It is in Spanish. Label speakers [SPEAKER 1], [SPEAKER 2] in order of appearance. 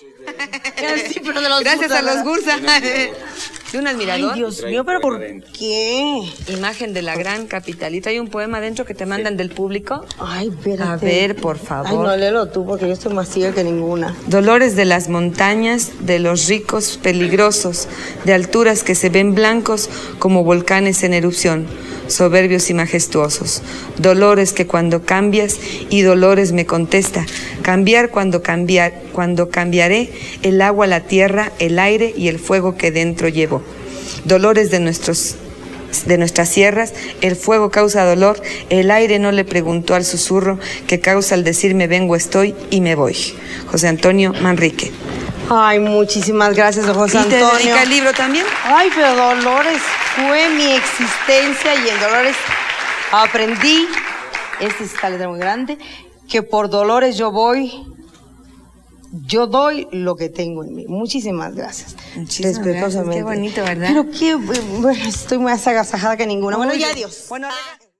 [SPEAKER 1] Sí, pero de los
[SPEAKER 2] Gracias
[SPEAKER 1] Gursa,
[SPEAKER 2] a los
[SPEAKER 1] ¿verdad?
[SPEAKER 2] Gursa. ¿De un admirador?
[SPEAKER 1] Ay, Dios mío, pero ¿por qué?
[SPEAKER 2] Imagen de la gran capitalita. Hay un poema dentro que te mandan del público.
[SPEAKER 1] Ay, espérate.
[SPEAKER 2] A ver, por
[SPEAKER 1] Ay,
[SPEAKER 2] favor.
[SPEAKER 1] no, léelo tú, porque yo estoy más ciega que ninguna.
[SPEAKER 2] Dolores de las montañas, de los ricos peligrosos, de alturas que se ven blancos como volcanes en erupción, soberbios y majestuosos. Dolores que cuando cambias, y dolores me contesta, cambiar cuando cambiaré el agua, la tierra, el aire y el fuego que dentro llevo. Dolores de nuestras sierras, el fuego causa dolor, el aire no le preguntó al susurro que causa al decirme vengo, estoy y me voy. José Antonio Manrique.
[SPEAKER 1] Ay, muchísimas gracias, José
[SPEAKER 2] ¿Y te
[SPEAKER 1] Antonio.
[SPEAKER 2] dedica el libro también?
[SPEAKER 1] Ay, pero Dolores fue mi existencia y en Dolores aprendí, esta es esta letra muy grande, que por Dolores yo doy lo que tengo en mí. Muchísimas gracias.
[SPEAKER 2] Muchísimas
[SPEAKER 1] Respetuosamente.
[SPEAKER 2] gracias. Qué bonito, ¿verdad?
[SPEAKER 1] Pero qué, bueno, estoy más agasajada que ninguna. Bueno, ya adiós.
[SPEAKER 2] Bueno,